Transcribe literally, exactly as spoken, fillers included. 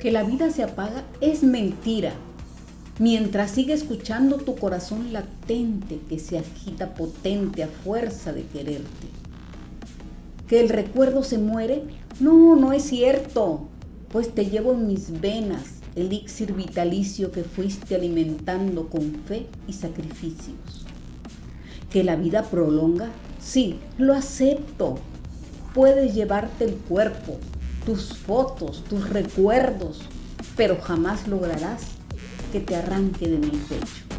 Que la vida se apaga es mentira, mientras sigue escuchando tu corazón latente que se agita potente a fuerza de quererte. Que el recuerdo se muere, no, no es cierto, pues te llevo en mis venas, elixir vitalicio que fuiste alimentando con fe y sacrificios. Que la vida prolonga, sí, lo acepto. Puedes llevarte el cuerpo, tus fotos, tus recuerdos, pero jamás lograrás que te arranque de mi pecho.